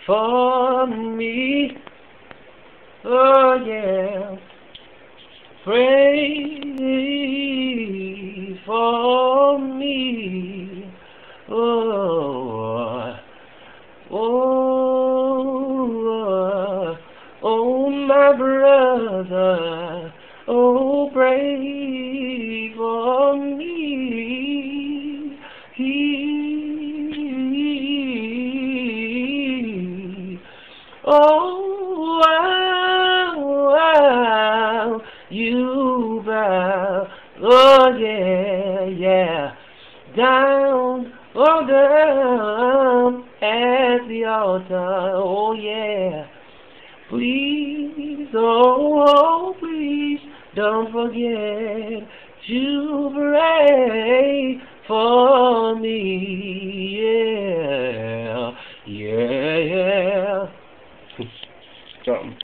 for me. Oh yeah, pray for me. Oh, oh, oh, my brother, oh, pray for me. Oh, wow, you bow, oh yeah, yeah, down, oh down at the altar, oh yeah, please, oh please, don't forget to pray for me, yeah, yeah, yeah. Something.